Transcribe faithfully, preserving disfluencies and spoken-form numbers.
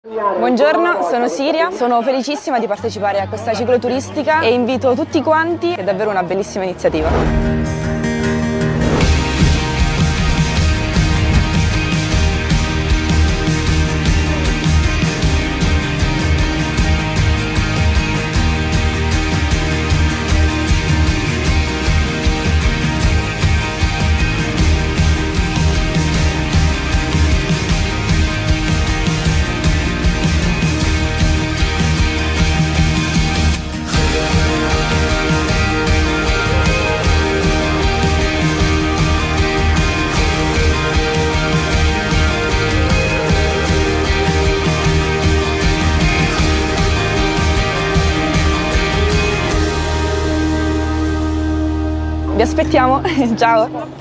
Buongiorno, sono Siria, sono felicissima di partecipare a questa cicloturistica e invito tutti quanti, è davvero una bellissima iniziativa. Vi aspettiamo, ciao!